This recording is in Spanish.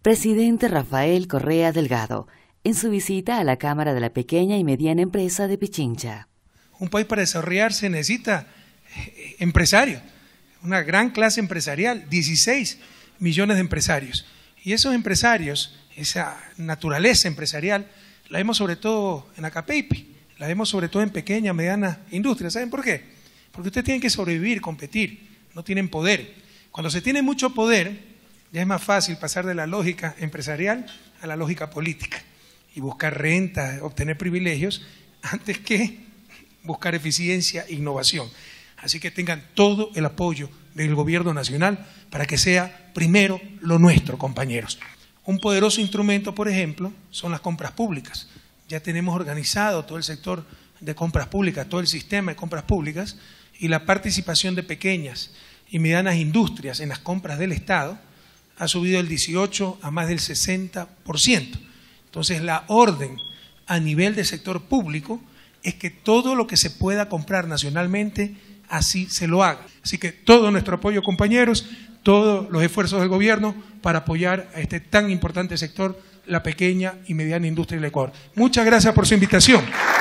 Presidente Rafael Correa Delgado, en su visita a la Cámara de la Pequeña y Mediana Empresa de Pichincha. Un país para desarrollarse necesita empresarios, una gran clase empresarial, 16 millones de empresarios. Y esos empresarios, esa naturaleza empresarial, la vemos sobre todo en Acapeipi, la vemos sobre todo en pequeña, mediana industria. ¿Saben por qué? Porque ustedes tienen que sobrevivir, competir, no tienen poder. Cuando se tiene mucho poder, ya es más fácil pasar de la lógica empresarial a la lógica política y buscar renta, obtener privilegios, antes que buscar eficiencia e innovación. Así que tengan todo el apoyo del gobierno nacional para que sea primero lo nuestro, compañeros. Un poderoso instrumento, por ejemplo, son las compras públicas. Ya tenemos organizado todo el sector de compras públicas, todo el sistema de compras públicas, y la participación de pequeñas y medianas industrias en las compras del Estado ha subido del 18% a más del 60%. Entonces, la orden a nivel del sector público es que todo lo que se pueda comprar nacionalmente, así se lo haga. Así que todo nuestro apoyo, compañeros, todos los esfuerzos del gobierno para apoyar a este tan importante sector, la pequeña y mediana industria del Ecuador. Muchas gracias por su invitación.